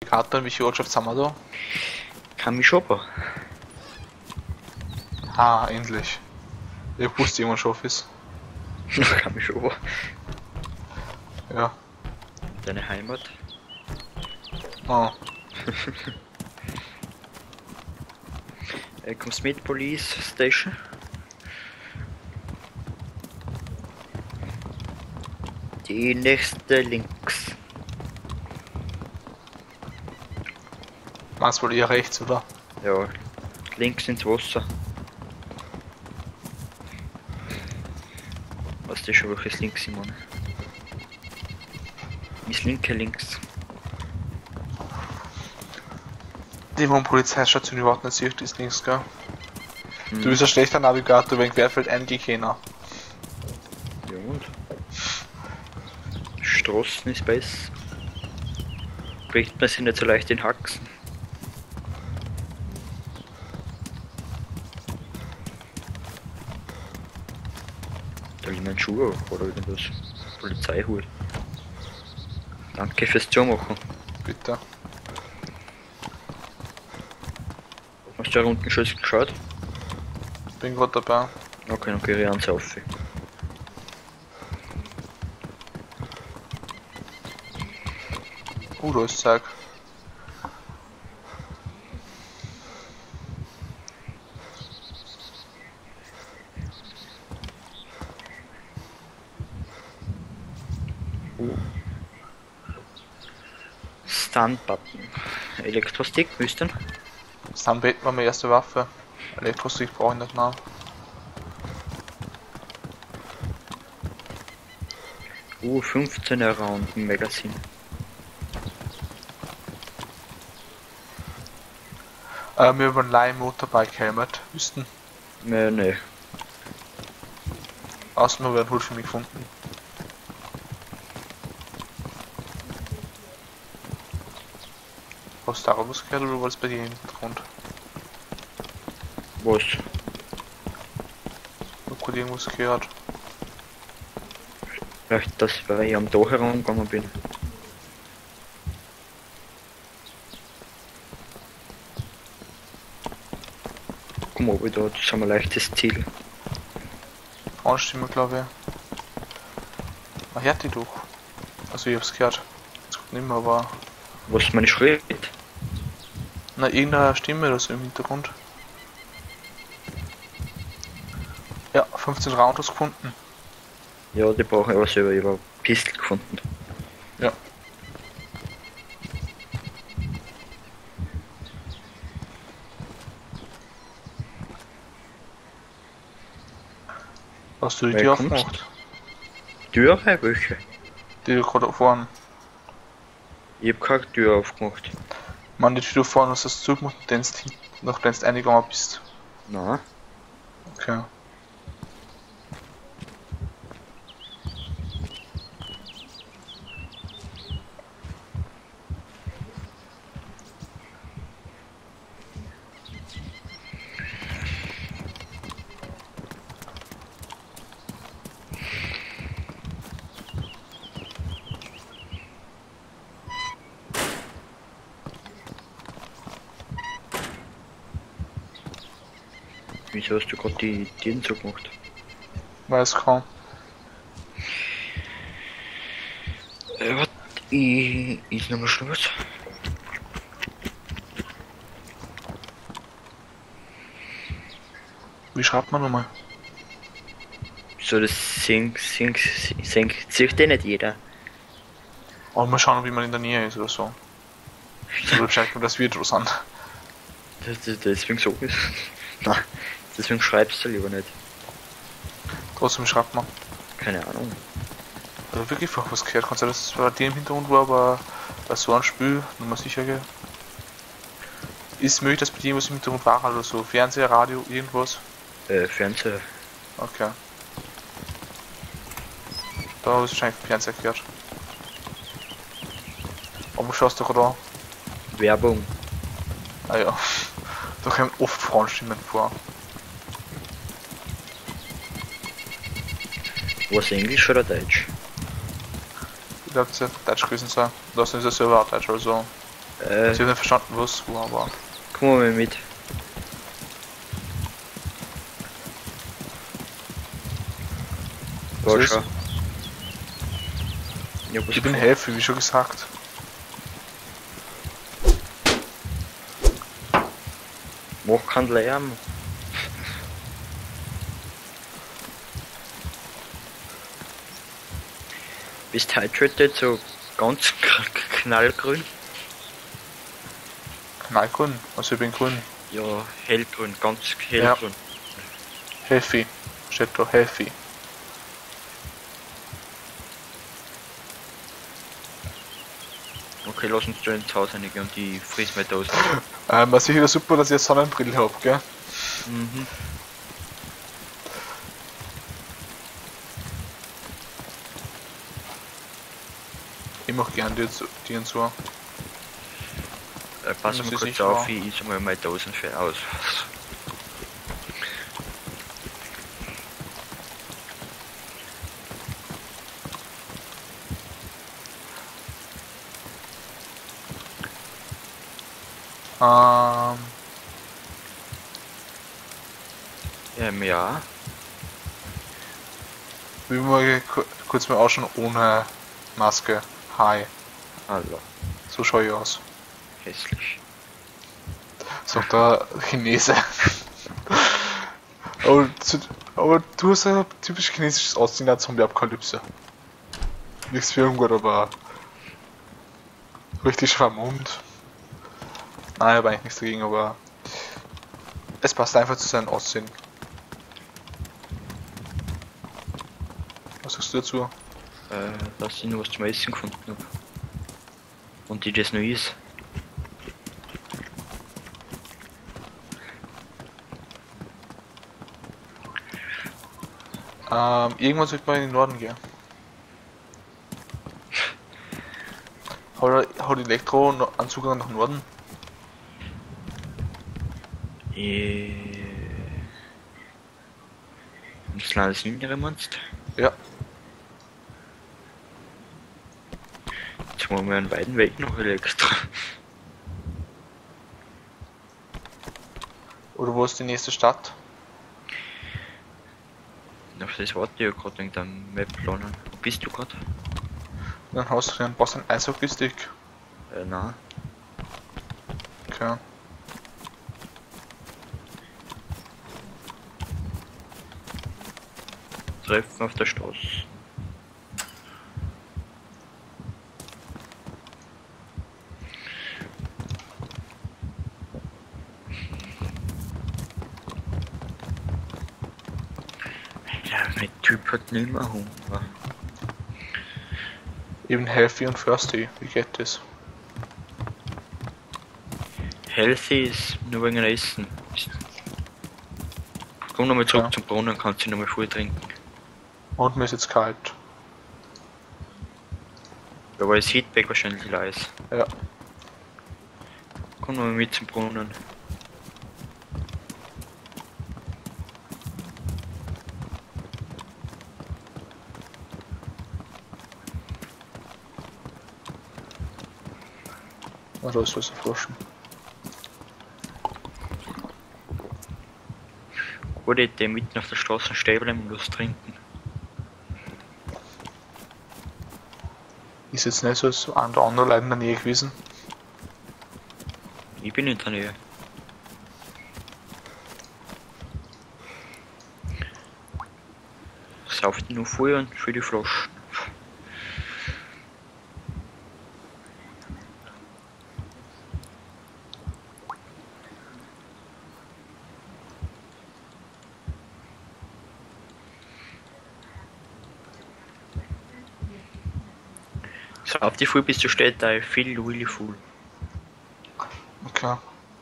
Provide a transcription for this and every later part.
Navigator, in welche Ortschaft sind wir da? Kamischober. Ah, endlich. Ich wusste, jemand schon ist. Kamischober. Ja. Deine Heimat. Oh. Kommst mit Police Station? Die nächste links. Meinst du wohl eher rechts, oder? Ja, links ins Wasser. Weißt du schon, welches links ich meine? Das linke links. Die, wo Polizeistation überhaupt nicht sieht, ist links, gell? Hm. Du bist ein schlechter Navigator, wenn Querfeld eingehen. Ja und? Straßen ist besser. Kriegt man sich nicht so leicht in Haxen. Da liegt mein Schuh oder irgendwas. Polizeihut. Danke fürs Zumachen. Bitte. Hast du da unten schon geschaut? Bin gerade dabei. Okay, dann gehe ich ans auf. Da ist Zeug. Stun-Button. Elektrostick, müssten. Sunbait war meine erste Waffe. Elektrostick brauche ich nicht mehr. 15er Round im Magazin. Wir über ein Leih Motorbike Helmet wüssten. Nee. Außen wir werden Hut für mich gefunden. Hast du da was gehört oder war das bei dir im Hintergrund? Was? Ich hab gerade irgendwas gehört. Vielleicht, dass weil ich am Dach herumgegangen bin. Guck mal, da das haben wir leichtes Ziel. Frauenstimme, glaube ich. Man hört die doch. Also ich hab's gehört. Jetzt kommt nicht mehr, aber... Was meine Schritt? Na, irgendeine Stimme oder so im Hintergrund. Ja, 15 Rounds gefunden. Ja, die brauchen aber selber, ich habe eine Pistole gefunden. Ja. Hast du die Wer Tür kommst? aufgemacht? Türe? Welche? Die du gerade vorne. Ich hab keine Tür aufgemacht. Man, die Tür vorne hast du zugemacht und dann noch wenn du eingegangen bist. Nein. Okay. Wieso hast du gerade die Türen zugemacht? Weiß kaum. Warte, ich ist nochmal schnell was. Wie schreibt man nochmal? So, das sieht nicht jeder. Aber mal schauen, wie man in der Nähe ist oder so. Oder Bescheid, dass wir Virus an. Deswegen so ist. Nein, deswegen schreibst du lieber nicht. Trotzdem schreibt man. Keine Ahnung. Also wirklich einfach was gehört. Kann sein, dass es bei dir im Hintergrund war, aber bei so einem Spiel, nur mal sicher gehen. Ist möglich, dass bei dir was im Hintergrund war oder so? Fernseher, Radio, irgendwas? Fernseher. Okay. Da habe ich wahrscheinlich Fernseher gehört. Aber schaust doch da. Werbung. Ah ja. Da kommen oft Frauenstimmen vor. Was, Englisch oder Deutsch? Ich glaube, es wird Deutsch gewesen sein. Das ist ja selber auch Deutsch, also. Also ich habe nicht verstanden, was war, aber. Komm mal mit. Was War ist? schon. Ja, was Ich bin gefunden. heavy, wie schon gesagt. Mach keinen Lärm. Bist hydrated, so ganz knallgrün? Knallgrün, also ich bin grün. Ja, hellgrün, ganz hellgrün. Healthy. Steht da healthy. Okay, lass uns da ins Haus reingehen und die friss mir Dosen. Was sicher super, dass ich eine Sonnenbrille habe, gell? Mhm. Ich mach gern die und so. Pass Muss mal ich kurz sicher auf, auch. ich is mal meine Dosen für aus. Ähm, Ja. wie mal kurz mal ausschauen ohne Maske. Hi. Hallo. So schaue ich aus. Hässlich. Sagt der Chinese. aber du hast ein typisch chinesisches Aussehen der Zombie-Apokalypse. Nichts für ungut, aber richtig vermummt. Nein, ich habe eigentlich nichts dagegen, aber es passt einfach zu seinem Aussehen. Was sagst du dazu? Dass ich noch was zum Essen gefunden habe. Und die das noch ist. Irgendwann sollte man in den Norden gehen. Hat Elektro einen Zugang nach Norden? Das Landesinnere meinst du? Ja. Jetzt haben wir einen weiten Weg noch extra. Oder wo ist die nächste Stadt? Auf das warte ich ja gerade wegen dem Map planen. Wo bist du gerade? Dann brauchst du einen Eishockey-Stick. Nein. Okay. Treffen auf der Straße. Ja, mein Typ hat nicht mehr Hunger. Eben healthy und thirsty. Wie geht das? Healthy ist nur wegen Essen. Komm nochmal zurück Ja. zum Brunnen, kannst du nochmal voll trinken. Und mir ist jetzt kalt. Da war das Heatback wahrscheinlich leise. Ja. Komm nochmal mit zum Brunnen. Na, da ist was erforschen. Gute Idee, mitten auf der Straße stehen bleiben und was trinken. Ist jetzt nicht so, als an der anderen Leute in der Nähe gewesen. Ich bin in der Nähe. Sauft nur voll und für die Flaschen. Sauf die voll, bis du steht, da viel really full. Okay.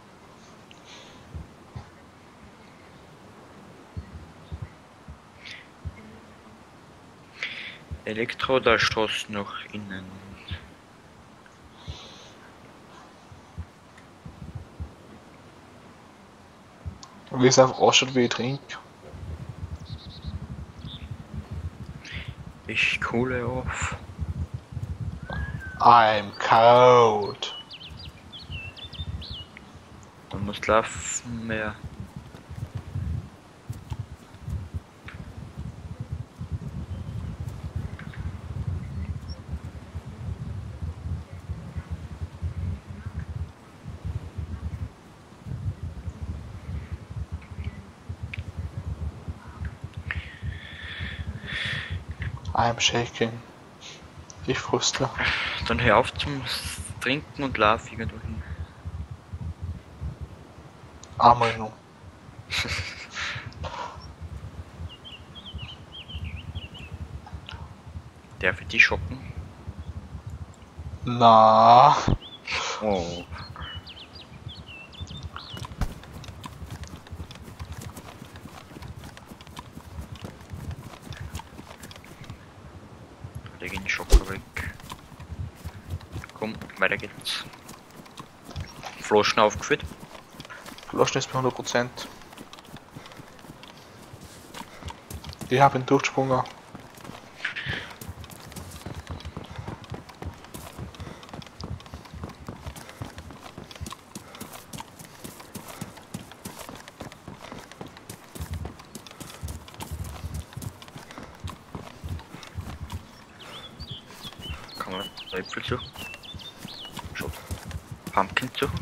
Elektro, da Straße nach innen. Und wie es einfach ausschaut, wie ich trinke. Ich coole auf. I'm cold. Man muss laufen mehr. I'm shaking. Ich frustle. Dann hör auf zum Trinken und lauf irgendwo hin. Einmal noch. Darf ich die schocken? Na, Oh. Leg den Schocker weg. Komm, weiter geht's. Flaschen aufgefüllt. Flaschen ist bei 100%. Ich habe ihn durchgesprungen. Kann man Äpfel suchen? Schon. Pumpkin suchen?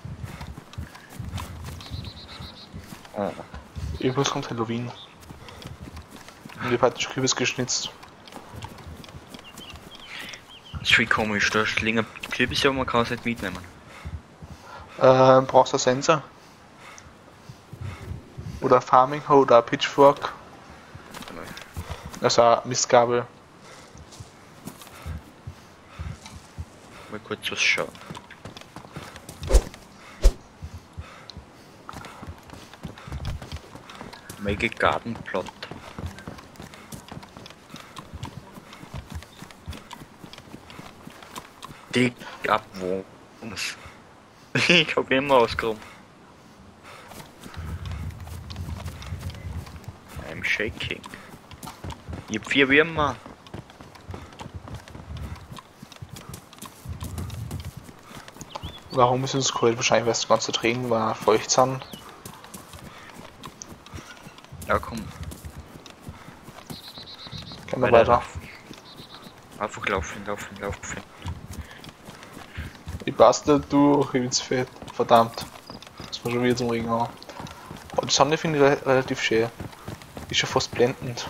Oh. Übrigens kommt Halloween. Und ich habe heute Kürbis geschnitzt. Das ist viel komisch, da liegen Kürbisse, aber man kann es nicht mitnehmen. Brauchst du einen Sensor? Oder Farming Hoe oder Pitchfork? Also eine Mistgabel. Mal kurz was schauen. Make a garden plot. Dig up worms. Ich hab immer ausgeräumt. I'm shaking. Ich hab 4 Würmer. Warum ist uns kalt? Wahrscheinlich, weil das ganze Tränen war feucht sind. Ja komm, Gehen wir weiter. laufen. Einfach laufen, laufen, laufen. Ich passt nicht durch, ich bin's fett. Verdammt. Das war schon wieder zum Regen an. Aber die Sonne finde ich relativ schön. Ist schon fast blendend.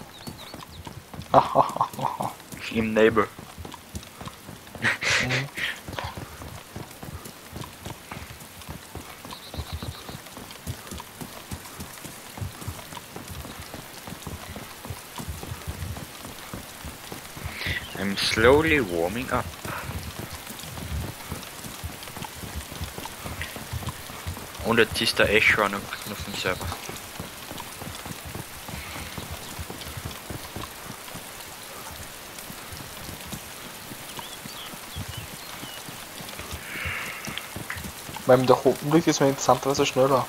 Im Neighbor. Mhm. I'm slowly warming up. Und jetzt ist der Echo auch noch auf dem Server. Beim da oben liegt ist mir interessanterweise schneller.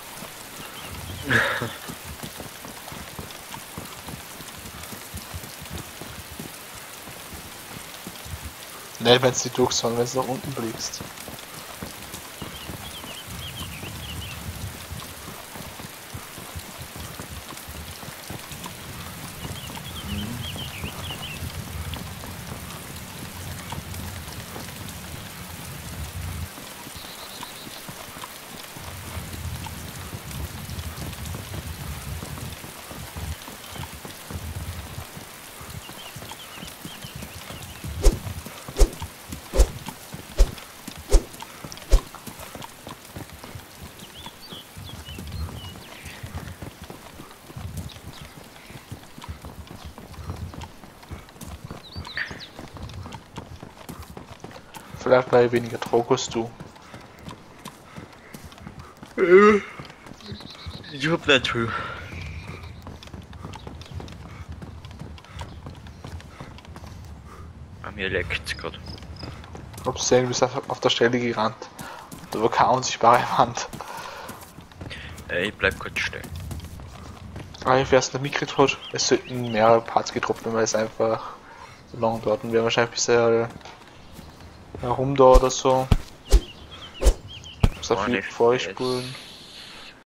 Ne, wenn es nicht durch, sondern wenn es nach unten blickst. Vielleicht weil ich weniger Druck hast du. Ich hab nicht viel. Bei mir leckt's grad. Ich hab's gesehen, du bist auf der Stelle gerannt. Da war keine unsichtbare Wand. Ich bleib kurz stehen. Aber ich weiß nicht mitgekriegt hat, es sollten mehrere Parts gedroppt werden, weil es einfach so lange dauert und wir wahrscheinlich bisher herum da oder so. So War viel nicht vorspulen.